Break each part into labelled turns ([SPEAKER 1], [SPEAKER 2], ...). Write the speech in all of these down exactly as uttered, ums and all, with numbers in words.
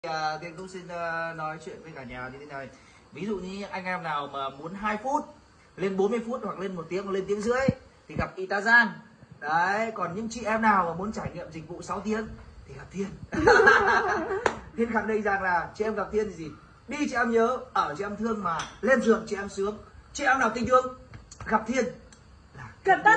[SPEAKER 1] À, Tiên cũng xin uh, nói chuyện với cả nhà như thế này. Ví dụ như anh em nào mà muốn hai phút lên bốn mươi phút hoặc lên một tiếng hoặc lên tiếng rưỡi thì gặp Itazan. Đấy, còn những chị em nào mà muốn trải nghiệm dịch vụ sáu tiếng thì gặp Tiên. Tiên khẳng định rằng là chị em gặp Tiên thì gì? Đi chị em nhớ, ở chị em thương mà lên giường chị em sướng. Chị em nào tình thương gặp Tiên là
[SPEAKER 2] cẩn thận.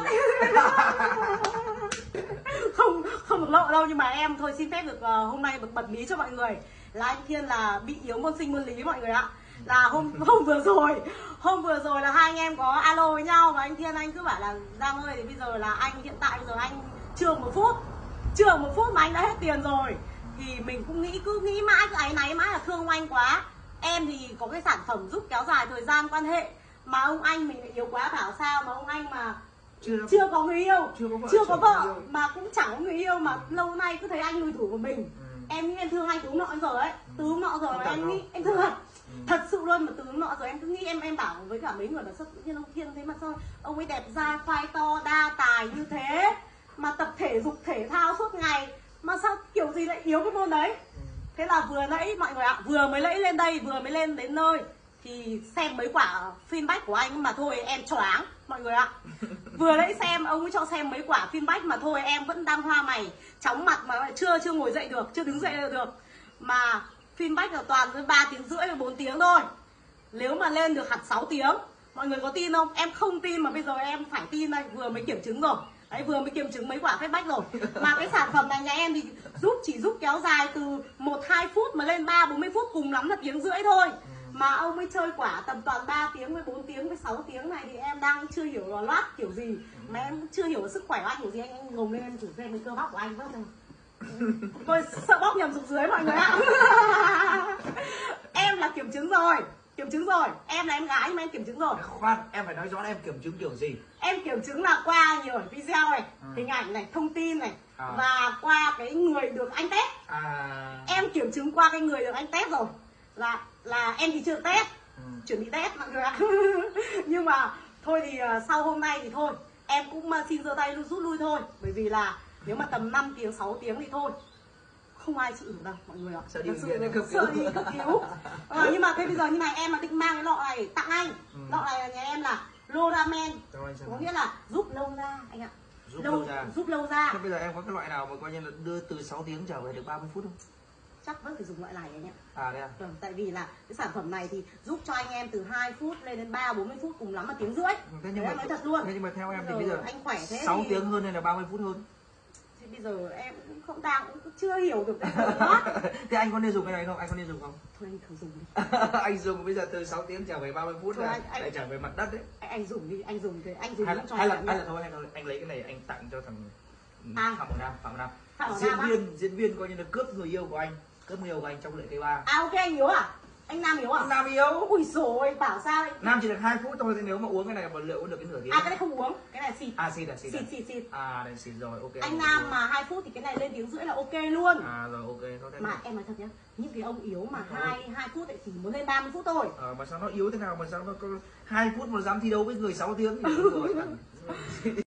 [SPEAKER 2] không không được lộ đâu, nhưng mà em thôi xin phép được uh, hôm nay được bật mí cho mọi người là anh Thiên là bị yếu môn sinh môn lý mọi người ạ. Là hôm hôm vừa rồi hôm vừa rồi là hai anh em có alo với nhau và anh Thiên anh cứ bảo là Giang ơi thì bây giờ là anh hiện tại bây giờ anh chưa một phút chưa một phút mà anh đã hết tiền rồi. Thì mình cũng nghĩ cứ nghĩ mãi cứ áy náy mãi là thương ông anh quá. Em thì có cái sản phẩm giúp kéo dài thời gian quan hệ mà ông anh mình lại yếu quá, bảo sao mà ông anh mà chưa, chưa có người yêu, chưa có vợ, chưa có vợ mà cũng chẳng có người yêu mà lâu nay cứ thấy anh lùi thủ của mình. Ừ. Em nghĩ em thương anh từ nọ đến giờ ấy, ừ. từ nọ giờ mà em nghĩ em thương thật, ừ. thật sự luôn, mà từ nọ giờ em cứ nghĩ em em bảo với cả mấy người là sao tự nhiên ông Thiên thế mà sao ông ấy đẹp da khoai to đa tài như thế mà tập thể dục thể thao suốt ngày mà sao kiểu gì lại yếu cái môn đấy. Ừ. Thế là vừa nãy mọi người ạ, vừa mới lẫy lên đây, vừa mới lên đến nơi thì xem mấy quả feedback của anh mà thôi em choáng mọi người ạ. Vừa nãy xem ông ấy cho xem mấy quả feedback mà thôi em vẫn đang hoa mày chóng mặt mà chưa chưa ngồi dậy được, chưa đứng dậy được, mà feedback là toàn với ba tiếng rưỡi và bốn tiếng thôi. Nếu mà lên được hẳn sáu tiếng mọi người có tin không? Em không tin mà bây giờ em phải tin đây, vừa mới kiểm chứng rồi. Đấy, vừa mới kiểm chứng mấy quả feedback rồi. Mà cái sản phẩm này nhà em thì giúp chỉ giúp kéo dài từ một hai phút mà lên ba bốn mươi phút, cùng lắm là tiếng rưỡi thôi. Mà ông ấy chơi quả tầm toàn ba tiếng với bốn tiếng với sáu tiếng này thì em đang chưa hiểu là loát kiểu gì. Mà em cũng chưa hiểu sức khỏe của anh kiểu gì. Anh, anh ngồi lên em thử xem cái cơ bắp của anh vớt xem. Tôi sợ bóc nhầm xuống dưới mọi người ạ. Em là kiểm chứng rồi, kiểm chứng rồi. Em là em gái nhưng mà em kiểm chứng rồi.
[SPEAKER 1] Khoan, em phải nói rõ em kiểm chứng kiểu gì?
[SPEAKER 2] Em kiểm chứng là qua nhiều video này, ừ. hình ảnh này, thông tin này, à. và qua cái người được anh test. À. Em kiểm chứng qua cái người được anh test rồi. Là là em thì chưa test, ừ. chuẩn bị test mọi người ạ. Nhưng mà thôi thì uh, sau hôm nay thì thôi em cũng uh, xin giơ tay rút lui thôi, bởi vì là nếu mà tầm năm tiếng sáu tiếng thì thôi không ai chịu được đâu mọi người ạ.
[SPEAKER 1] Sợ đi
[SPEAKER 2] cấp cứu, đi cấp cứu. À, nhưng mà thế bây giờ như này em mà định mang cái lọ này tặng anh, ừ. lọ này là nhà em là Loramen, có nghĩa là giúp lâu ra anh ạ.
[SPEAKER 1] Giúp lâu, lâu ra.
[SPEAKER 2] Giúp lâu ra.
[SPEAKER 1] Thế bây giờ em có cái loại nào mà coi như là đưa từ sáu tiếng trở về được ba mươi phút không?
[SPEAKER 2] Chắc vẫn phải dùng loại này anh ạ.
[SPEAKER 1] À đây à?
[SPEAKER 2] Vâng, tại vì là cái sản phẩm này thì giúp cho anh em từ hai phút lên đến ba bốn mươi phút, cùng lắm là tiếng rưỡi.
[SPEAKER 1] Thế nhưng
[SPEAKER 2] mà nói thật luôn.
[SPEAKER 1] Thế nhưng mà theo em
[SPEAKER 2] bây
[SPEAKER 1] thì bây giờ
[SPEAKER 2] anh khỏe thế
[SPEAKER 1] sáu
[SPEAKER 2] thì...
[SPEAKER 1] tiếng hơn hay là ba mươi phút hơn?
[SPEAKER 2] Thì bây giờ em cũng không đang cũng chưa hiểu được cái đó.
[SPEAKER 1] Thế anh có nên dùng cái này không? Anh có nên dùng không?
[SPEAKER 2] Thôi anh thử dùng đi.
[SPEAKER 1] Anh dùng bây giờ từ sáu tiếng trở về ba mươi phút. Thôi, là anh, anh, lại trở về mặt đất đấy.
[SPEAKER 2] Anh, anh dùng đi, anh dùng thì anh dùng
[SPEAKER 1] hay là,
[SPEAKER 2] cho
[SPEAKER 1] hay là, hay là thôi, hay là thôi anh lấy cái này anh tặng cho thằng à. Phạm Bảo Nam, Phạm Bảo Nam. Diễn viên, á? diễn viên coi như là cướp người yêu của anh, cướp người yêu của anh trong lễ cây ba.
[SPEAKER 2] À ok, anh Hiếu à? Anh Nam Hiếu à?
[SPEAKER 1] Anh Nam Hiếu.
[SPEAKER 2] Ui dồi, bảo sao đấy?
[SPEAKER 1] Nam chỉ được hai phút thôi, nếu mà uống cái này mà liệu có được cái nửa tiếng.
[SPEAKER 2] À cái này không uống, cái này xịt.
[SPEAKER 1] À xịt à, xịt.
[SPEAKER 2] Xịt xịt xịt.
[SPEAKER 1] À đây xịt rồi, ok.
[SPEAKER 2] Anh Nam okay. Mà hai phút thì cái này lên tiếng rưỡi là ok luôn.
[SPEAKER 1] À rồi ok, thôi đấy.
[SPEAKER 2] Mà này. Em nói thật nhá, những cái ông yếu mà hai hai phút thì chỉ muốn lên ba mươi phút thôi.
[SPEAKER 1] Ờ mà sao nó yếu thế nào mà sao nó có hai phút mà dám thi đấu với người sáu tiếng thì rồi.